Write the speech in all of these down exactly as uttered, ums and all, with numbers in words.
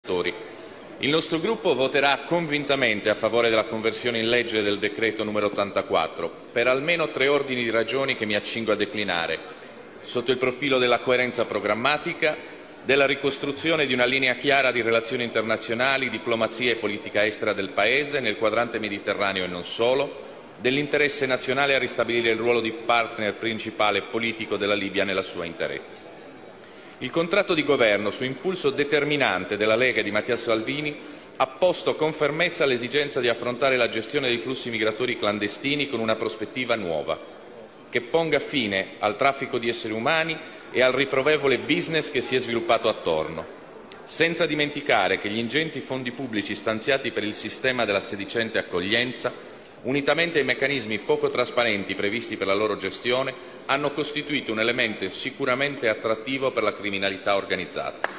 telespettatori, il nostro gruppo voterà convintamente a favore della conversione in legge del decreto numero ottantaquattro per almeno tre ordini di ragioni che mi accingo a declinare, sotto il profilo della coerenza programmatica, della ricostruzione di una linea chiara di relazioni internazionali, diplomazia e politica estera del Paese nel quadrante mediterraneo e non solo, dell'interesse nazionale a ristabilire il ruolo di partner principale politico della Libia nella sua interezza. Il contratto di governo, su impulso determinante della Lega e di Matteo Salvini, ha posto con fermezza l'esigenza di affrontare la gestione dei flussi migratori clandestini con una prospettiva nuova, che ponga fine al traffico di esseri umani e al riprovevole business che si è sviluppato attorno, senza dimenticare che gli ingenti fondi pubblici stanziati per il sistema della sedicente accoglienza, unitamente ai meccanismi poco trasparenti previsti per la loro gestione, hanno costituito un elemento sicuramente attrattivo per la criminalità organizzata.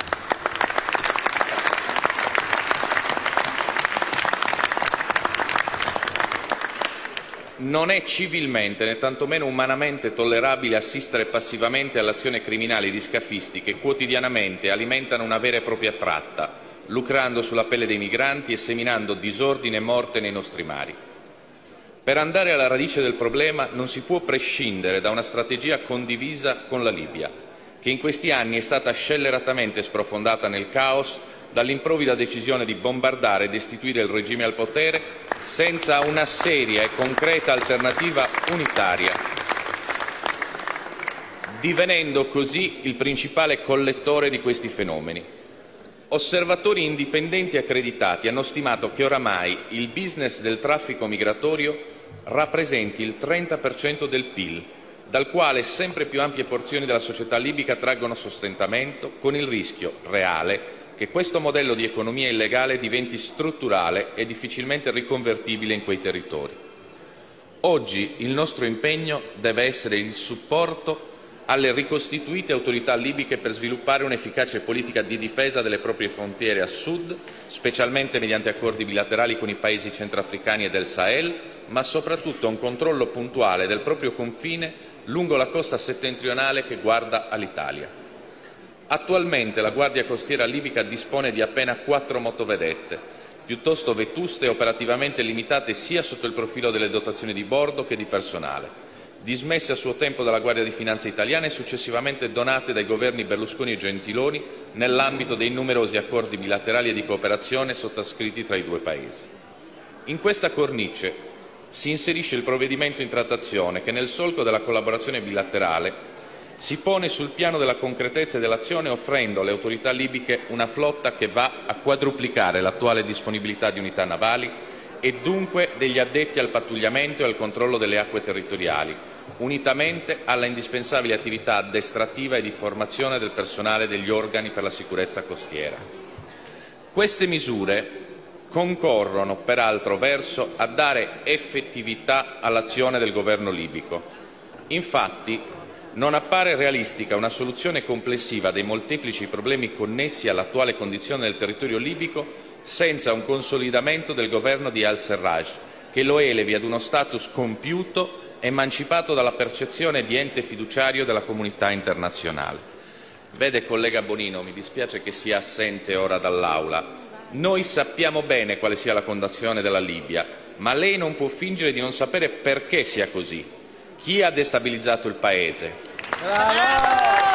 Non è civilmente né tantomeno umanamente tollerabile assistere passivamente all'azione criminale di scafisti che quotidianamente alimentano una vera e propria tratta, lucrando sulla pelle dei migranti e seminando disordine e morte nei nostri mari. Per andare alla radice del problema non si può prescindere da una strategia condivisa con la Libia, che in questi anni è stata scelleratamente sprofondata nel caos dall'improvvida decisione di bombardare e destituire il regime al potere senza una seria e concreta alternativa unitaria, divenendo così il principale collettore di questi fenomeni. Osservatori indipendenti accreditati hanno stimato che oramai il business del traffico migratorio rappresenti il trenta per cento del P I L, dal quale sempre più ampie porzioni della società libica traggono sostentamento, con il rischio reale che questo modello di economia illegale diventi strutturale e difficilmente riconvertibile in quei territori. Oggi il nostro impegno deve essere il supporto alle ricostituite autorità libiche per sviluppare un'efficace politica di difesa delle proprie frontiere a sud, specialmente mediante accordi bilaterali con i paesi centroafricani e del Sahel, ma soprattutto un controllo puntuale del proprio confine lungo la costa settentrionale che guarda all'Italia. Attualmente la Guardia Costiera libica dispone di appena quattro motovedette, piuttosto vetuste e operativamente limitate sia sotto il profilo delle dotazioni di bordo che di personale, dismesse a suo tempo dalla Guardia di Finanza italiana e successivamente donate dai governi Berlusconi e Gentiloni nell'ambito dei numerosi accordi bilaterali e di cooperazione sottoscritti tra i due Paesi. In questa cornice si inserisce il provvedimento in trattazione che, nel solco della collaborazione bilaterale, si pone sul piano della concretezza e dell'azione, offrendo alle autorità libiche una flotta che va a quadruplicare l'attuale disponibilità di unità navali e dunque degli addetti al pattugliamento e al controllo delle acque territoriali, unitamente alla indispensabile attività addestrativa e di formazione del personale degli organi per la sicurezza costiera. Queste misure concorrono, per altro verso, a dare effettività all'azione del governo libico. Infatti, non appare realistica una soluzione complessiva dei molteplici problemi connessi all'attuale condizione del territorio libico senza un consolidamento del governo di al-Serraj, che lo elevi ad uno status compiuto, emancipato dalla percezione di ente fiduciario della comunità internazionale. Vede, collega Bonino, mi dispiace che sia assente ora dall'Aula. Noi sappiamo bene quale sia la condizione della Libia, ma lei non può fingere di non sapere perché sia così. Chi ha destabilizzato il Paese? Bravo!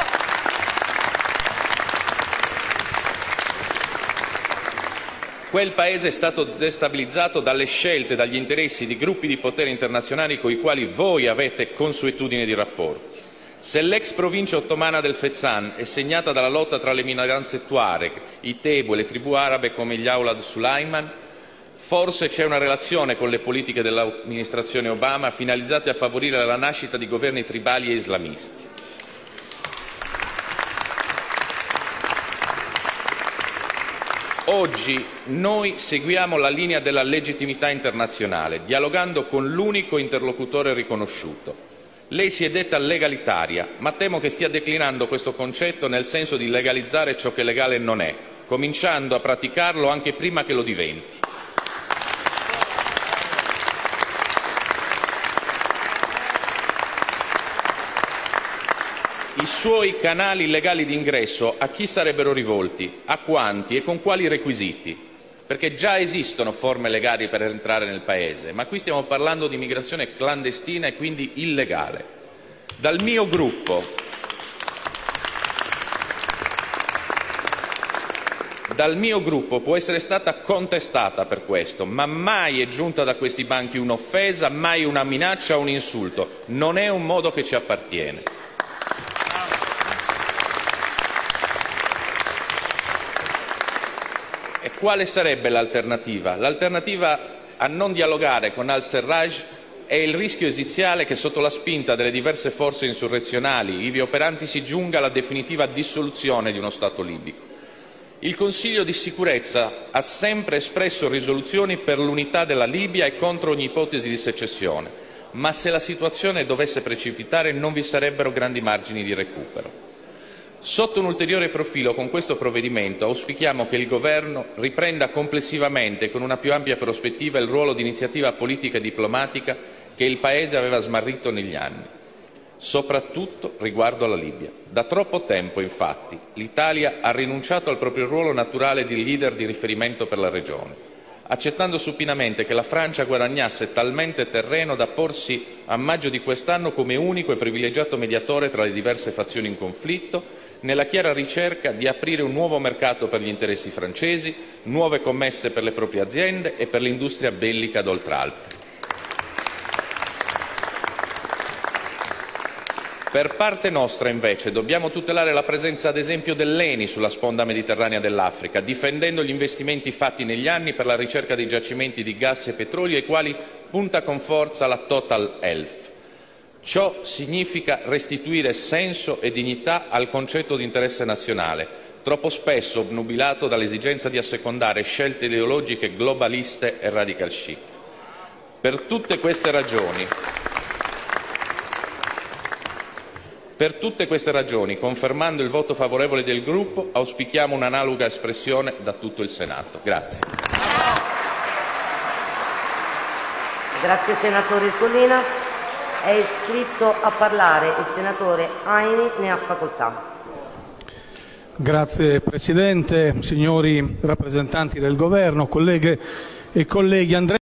Quel Paese è stato destabilizzato dalle scelte, dagli interessi di gruppi di potere internazionali con i quali voi avete consuetudine di rapporti. Se l'ex provincia ottomana del Fezzan è segnata dalla lotta tra le minoranze Tuareg, i Tebu e le tribù arabe come gli Aulad Sulaiman, forse c'è una relazione con le politiche dell'amministrazione Obama finalizzate a favorire la nascita di governi tribali e islamisti. Oggi noi seguiamo la linea della legittimità internazionale, dialogando con l'unico interlocutore riconosciuto. Lei si è detta legalitaria, ma temo che stia declinando questo concetto nel senso di legalizzare ciò che legale non è, cominciando a praticarlo anche prima che lo diventi. i suoi canali illegali di ingresso a chi sarebbero rivolti, a quanti e con quali requisiti? Perché già esistono forme legali per entrare nel Paese, ma qui stiamo parlando di immigrazione clandestina e quindi illegale. Dal mio gruppo Dal mio gruppo può essere stata contestata per questo, ma mai è giunta da questi banchi un'offesa, mai una minaccia o un insulto. Non è un modo che ci appartiene. E quale sarebbe l'alternativa? L'alternativa a non dialogare con al-Serraj è il rischio esiziale che sotto la spinta delle diverse forze insurrezionali ivi operanti si giunga alla definitiva dissoluzione di uno Stato libico. Il Consiglio di sicurezza ha sempre espresso risoluzioni per l'unità della Libia e contro ogni ipotesi di secessione, ma se la situazione dovesse precipitare non vi sarebbero grandi margini di recupero. Sotto un ulteriore profilo, con questo provvedimento auspichiamo che il Governo riprenda complessivamente e con una più ampia prospettiva il ruolo di iniziativa politica e diplomatica che il Paese aveva smarrito negli anni, soprattutto riguardo alla Libia. Da troppo tempo, infatti, l'Italia ha rinunciato al proprio ruolo naturale di leader di riferimento per la regione, accettando supinamente che la Francia guadagnasse talmente terreno da porsi a maggio di quest'anno come unico e privilegiato mediatore tra le diverse fazioni in conflitto, nella chiara ricerca di aprire un nuovo mercato per gli interessi francesi, nuove commesse per le proprie aziende e per l'industria bellica d'Oltralpe. Per parte nostra, invece, dobbiamo tutelare la presenza, ad esempio, dell'E N I sulla sponda mediterranea dell'Africa, difendendo gli investimenti fatti negli anni per la ricerca dei giacimenti di gas e petrolio ai quali punta con forza la Total Elf. Ciò significa restituire senso e dignità al concetto di interesse nazionale, troppo spesso obnubilato dall'esigenza di assecondare scelte ideologiche globaliste e radical chic. Per tutte queste ragioni, Per tutte queste ragioni, confermando il voto favorevole del Gruppo, auspichiamo un'analoga espressione da tutto il Senato. Grazie. Grazie senatore Solinas. È iscritto a parlare il senatore Aini, ne ha facoltà. Grazie Presidente, signori rappresentanti del Governo, colleghe e colleghi. Andrei